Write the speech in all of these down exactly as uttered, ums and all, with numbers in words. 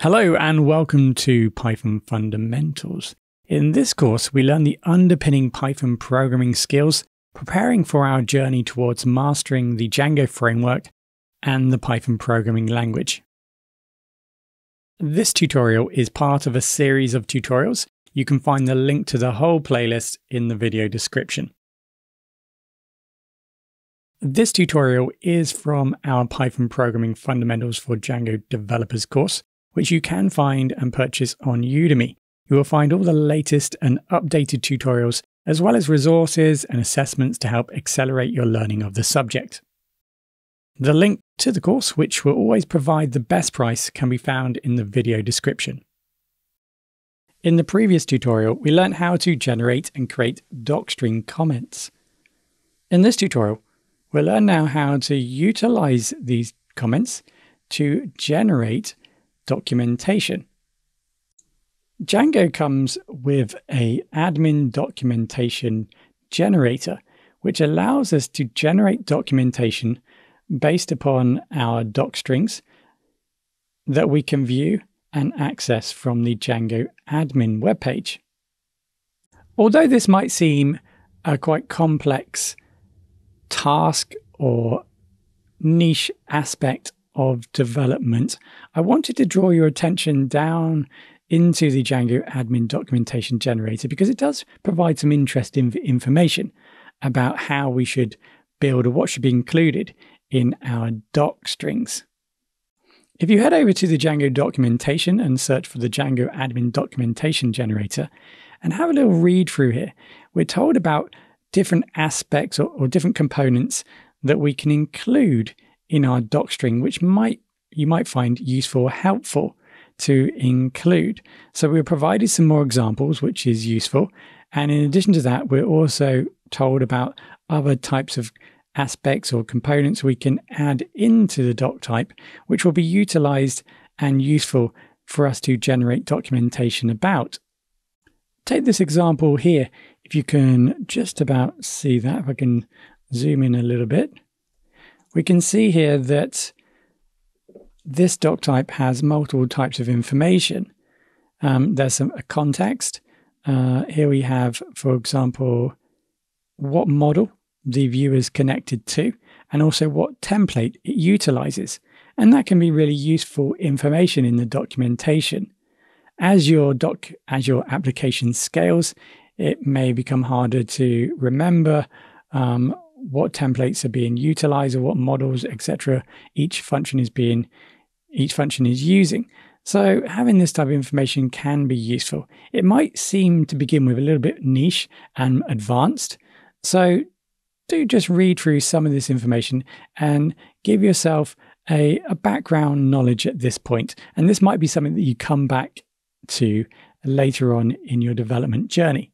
Hello and welcome to Python Fundamentals. In this course, we learn the underpinning Python programming skills, preparing for our journey towards mastering the Django Framework and the Python programming language. This tutorial is part of a series of tutorials. You can find the link to the whole playlist in the video description. This tutorial is from our Python Programming Fundamentals for Django Developers course, which you can find and purchase on Udemy. You will find all the latest and updated tutorials, as well as resources and assessments to help accelerate your learning of the subject. The link to the course, which will always provide the best price, can be found in the video description. In the previous tutorial, we learned how to generate and create docstring comments. In this tutorial, we'll learn now how to utilize these comments to generate documentation. Django comes with an admin documentation generator, which allows us to generate documentation based upon our doc strings that we can view and access from the Django admin webpage. Although this might seem a quite complex task or niche aspect of development, I wanted to draw your attention down into the Django admin documentation generator because it does provide some interesting information about how we should build or what should be included in our doc strings. If you head over to the Django documentation and search for the Django admin documentation generator and have a little read through here, we're told about different aspects or, or different components that we can include in our docstring, which might you might find useful or helpful to include. So we're provided some more examples, which is useful. And in addition to that, we're also told about other types of aspects or components we can add into the doc type, which will be utilized and useful for us to generate documentation about. Take this example here. If you can just about see that, if I can zoom in a little bit, we can see here that this doc type has multiple types of information. Um, there's some, a context. Uh, here we have, for example, what model the view is connected to, and also what template it utilizes. And that can be really useful information in the documentation. As your doc, as your application scales, it may become harder to remember um, what templates are being utilized or what models, et cetera, each function is being, each function is using. So having this type of information can be useful. It might seem to begin with a little bit niche and advanced. So do just read through some of this information and give yourself a, a background knowledge at this point. And this might be something that you come back to later on in your development journey.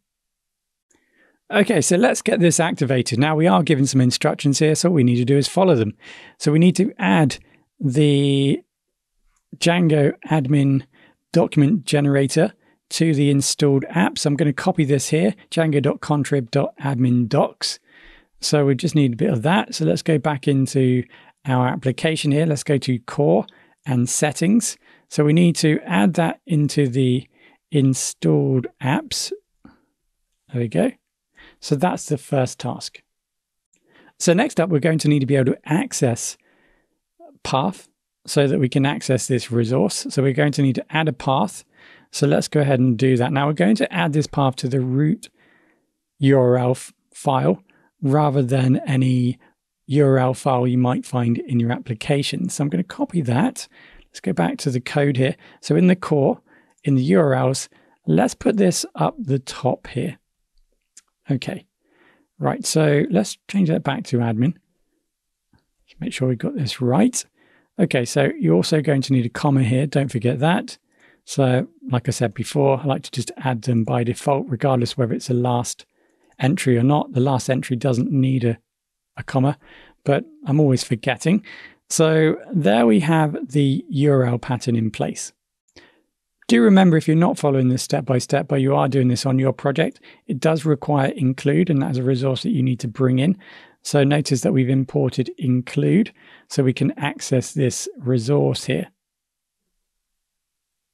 Okay, so let's get this activated. Now we are given some instructions here, so all we need to do is follow them. So we need to add the Django admin document generator to the installed app. So I'm going to copy this here, django.contrib.admin docs. So we just need a bit of that. So let's go back into our application here. Let's go to core and settings. So we need to add that into the installed apps. There we go. So that's the first task. So next up, we're going to need to be able to access path so that we can access this resource. So we're going to need to add a path. So let's go ahead and do that. Now we're going to add this path to the root U R L file rather than any U R L file you might find in your application. So I'm going to copy that. Let's go back to the code here. So in the core, in the U R Ls, let's put this up the top here. Okay, right, so let's change that back to admin. Let's make sure we got this right. Okay, so you're also going to need a comma here, don't forget that. So like I said before, I like to just add them by default, regardless whether it's a last entry or not. The last entry doesn't need a, a comma, but I'm always forgetting. So there we have the U R L pattern in place. Do remember, if you're not following this step by step, but you are doing this on your project, it does require include, and that's a resource that you need to bring in. So notice that we've imported include, so we can access this resource here.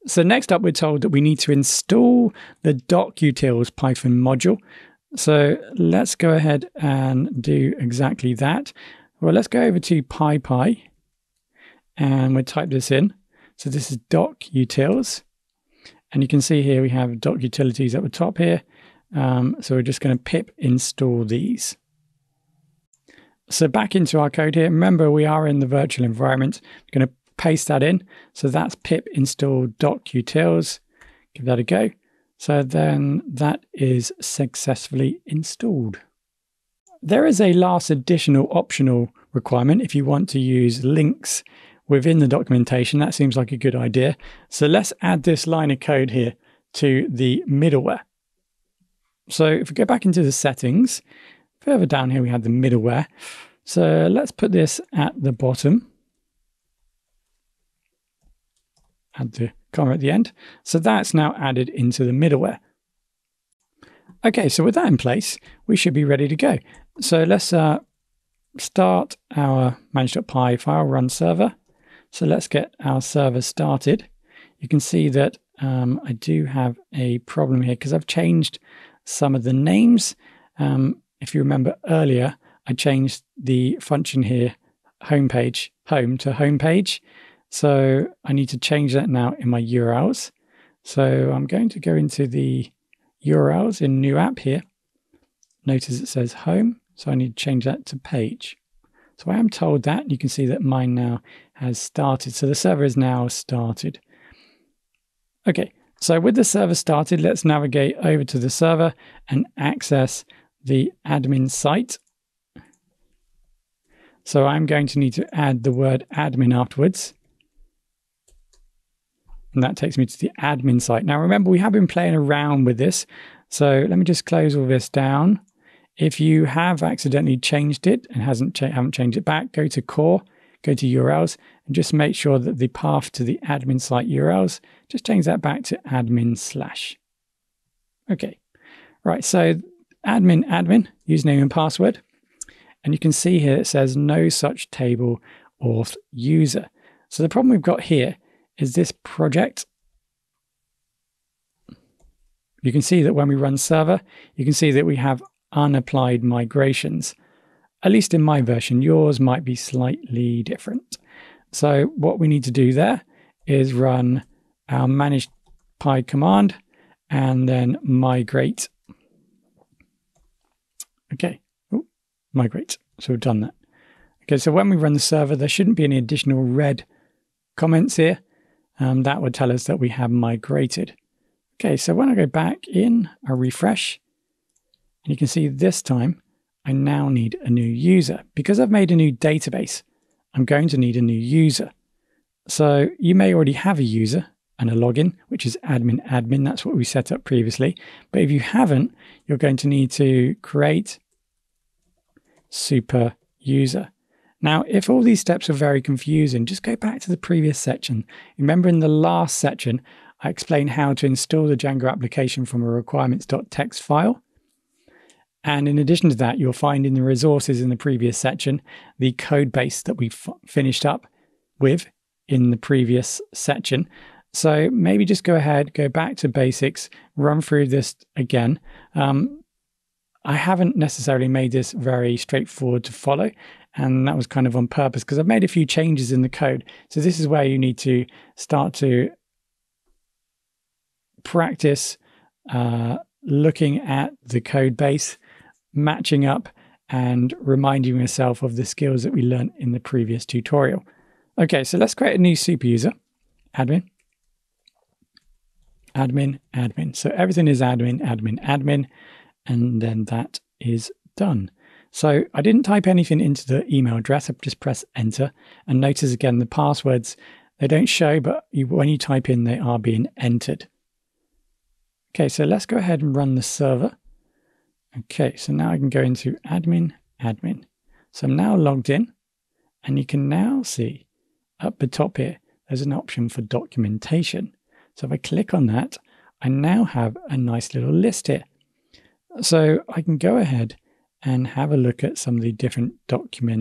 So next up, we're told that we need to install the docutils Python module. So let's go ahead and do exactly that. Well, let's go over to PyPy and we'll type this in. So this is docutils. And you can see here we have docutilities at the top here. Um, so we're just going to pip install these. So back into our code here. Remember, we are in the virtual environment. I'm going to paste that in. So that's pip install docutils. Give that a go. So then that is successfully installed. There is a last additional optional requirement if you want to use links within the documentation. That seems like a good idea. So let's add this line of code here to the middleware. So if we go back into the settings, further down here we have the middleware. So let's put this at the bottom. Add the comma at the end. So that's now added into the middleware. Okay, so with that in place, we should be ready to go. So let's uh, start our manage.py file run server. So let's get our server started. You can see that um, I do have a problem here because I've changed some of the names. Um, if you remember earlier, I changed the function here, homepage, home to homepage. So I need to change that now in my U R Ls. So I'm going to go into the U R Ls in new app here. Notice it says home. So I need to change that to page. So I am told that. You can see that mine now has started. So the server is now started. Okay, so with the server started, let's navigate over to the server and access the admin site. So I'm going to need to add the word admin afterwards. And that takes me to the admin site. Now, remember, we have been playing around with this. So let me just close all this down. If you have accidentally changed it and hasn't cha haven't changed it back, go to core, go to U R Ls, and just make sure that the path to the admin site U R Ls, just change that back to admin slash. Okay, right, so admin, admin, username and password. And you can see here it says no such table auth user. So the problem we've got here is this project. You can see that when we run server, you can see that we have unapplied migrations. At least in my version, yours might be slightly different. So what we need to do there is run our manage py command and then migrate. Okay, Ooh, migrate. So we've done that. Okay, so when we run the server, there shouldn't be any additional red comments here. Um, that would tell us that we have migrated. Okay, so when I go back in, I refresh, and you can see this time I now need a new user. Because I've made a new database, I'm going to need a new user. So you may already have a user and a login, which is admin admin. That's what we set up previously. But if you haven't, you're going to need to create super user. Now, if all these steps are very confusing, just go back to the previous section. Remember in the last section, I explained how to install the Django application from a requirements.txt file. And in addition to that, you'll find in the resources in the previous section, the code base that we finished up with in the previous section. So maybe just go ahead, go back to basics, run through this again. Um, I haven't necessarily made this very straightforward to follow. And that was kind of on purpose because I've made a few changes in the code. So this is where you need to start to practice uh, looking at the code base, matching up and reminding yourself of the skills that we learned in the previous tutorial. Okay, so let's create a new super user, admin, admin, admin. So everything is admin, admin, admin, and then that is done. So I didn't type anything into the email address. I've just pressed enter, and notice again the passwords, they don't show, but you, when you type in, they are being entered. Okay, so let's go ahead and run the server. Okay, so now I can go into admin, admin. So I'm now logged in, and you can now see up the top here, there's an option for documentation. So if I click on that, I now have a nice little list here. So I can go ahead and have a look at some of the different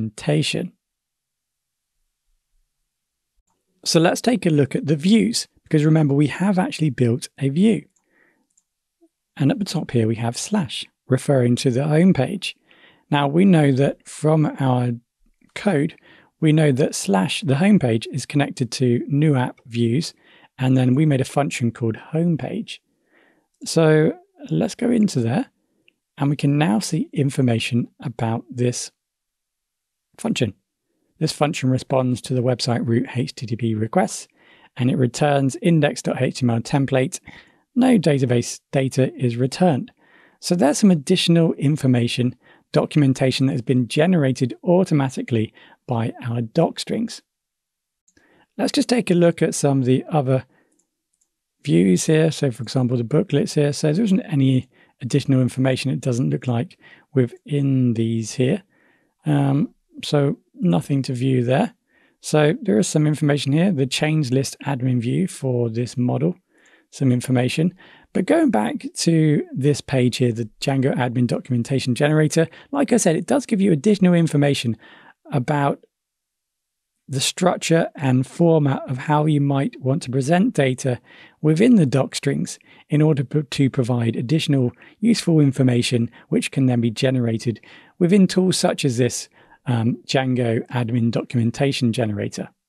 documentation. So let's take a look at the views, because remember, we have actually built a view. And at the top here, we have slash, referring to the home page. Now, we know that from our code, we know that slash, the home page, is connected to new app views, and then we made a function called homepage. So let's go into there, and we can now see information about this function. This function responds to the website root H T T P requests, and it returns index.html template. No database data is returned. So there's some additional information, documentation that has been generated automatically by our doc strings. Let's just take a look at some of the other views here. So for example, the booklets here. So there isn't any additional information, it doesn't look like, within these here. Um, so nothing to view there. So there is some information here, the change list admin view for this model, some information. But going back to this page here, the Django admin documentation generator, like I said, it does give you additional information about the structure and format of how you might want to present data within the doc strings in order to provide additional useful information, which can then be generated within tools such as this um, Django admin documentation generator.